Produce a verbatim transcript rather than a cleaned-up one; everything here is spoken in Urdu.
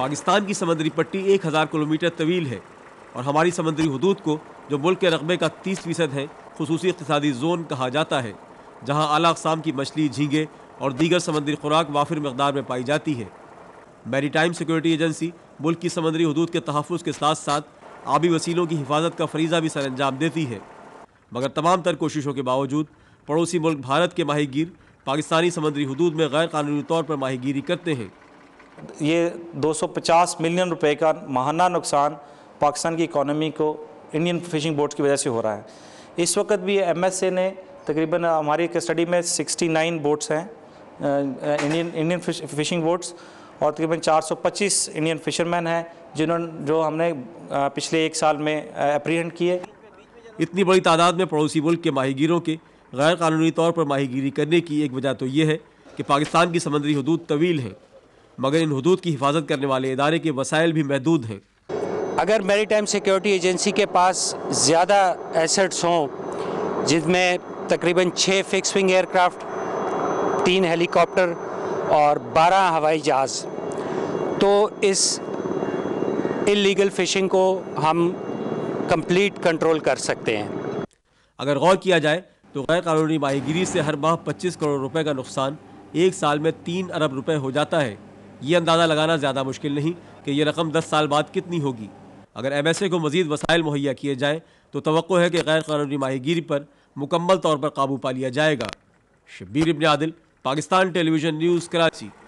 پاکستان کی سمندری پٹی ایک ہزار کلومیٹر طویل ہے اور ہماری سمندری حدود کو جو ملک کے رقبے کا تیس فیصد ہے خصوصی اقتصادی زون کہا جاتا ہے، جہاں اعلیٰ اقسام کی مچھلی، جھینگے اور دیگر سمندری خوراک وافر مقدار میں پائی جاتی ہے۔ میری ٹائم سیکورٹی ایجنسی ملک کی سمندری حدود کے تحفظ کے ساتھ ساتھ آبی وسیلوں کی حفاظت کا فریضہ بھی سر انجام دیتی ہے، مگر تمام تر کوششوں کے باوجود پڑوسی ملک بھارت کے ماہی گیر پاکستانی سمندری حدود میں غیر قانونی طور پر ماہی گیری کرتے ہیں۔ یہ دو سو پچاس ملین روپے کا ماہانہ نقصان پاکستان کی اکانومی کو انڈین فشنگ بوٹس کی وجہ سے ہو رہا ہے۔ اس وقت بھی ایم ایس اے نے تقریباً ہماری ایک اسٹڈی میں سکسٹی نائن بوٹس ہیں انڈین انڈین فشنگ بوٹس، اور تقریباً چار سو پچیس انڈین فشرمین ہیں جنہوں جو ہم نے پچھلے ایک سال میں اپریہنڈ کیے۔ اتنی بڑی تعداد میں پڑوسی ملک کے ماہی گیروں کے غیر قانونی طور پر ماہی گیری کرنے کی ایک وجہ تو یہ ہے کہ پاکستان کی سمندری حدود طویل ہیں، مگر ان حدود کی حفاظت کرنے والے ادارے کے وسائل بھی محدود ہیں۔ اگر میری ٹائم سیکیورٹی ایجنسی کے پاس زیادہ ایسٹس ہوں، جس میں تقریباً چھ فکس ونگ ایئر کرافٹ، تین ہیلی کاپٹر اور بارہ ہوائی جہاز، تو اس انلیگل فشنگ کو ہم کمپلیٹ کنٹرول کر سکتے ہیں۔ اگر غور کیا جائے تو غیر قانونی ماہی گیری سے ہر ماہ پچیس کروڑ روپے کا نقصان ایک سال میں تین ارب روپے ہو جاتا ہے۔ یہ اندازہ لگانا زیادہ مشکل نہیں کہ یہ رقم دس سال بعد کتنی ہوگی۔ اگر ایم ایس اے کو مزید وسائل مہیا کیے جائیں تو توقع ہے کہ غیر قانونی ماہی گیری پر مکمل طور پر قابو پا لیا جائے گا۔ Shabbir ibn Adil, Pakistan television news, Karachi.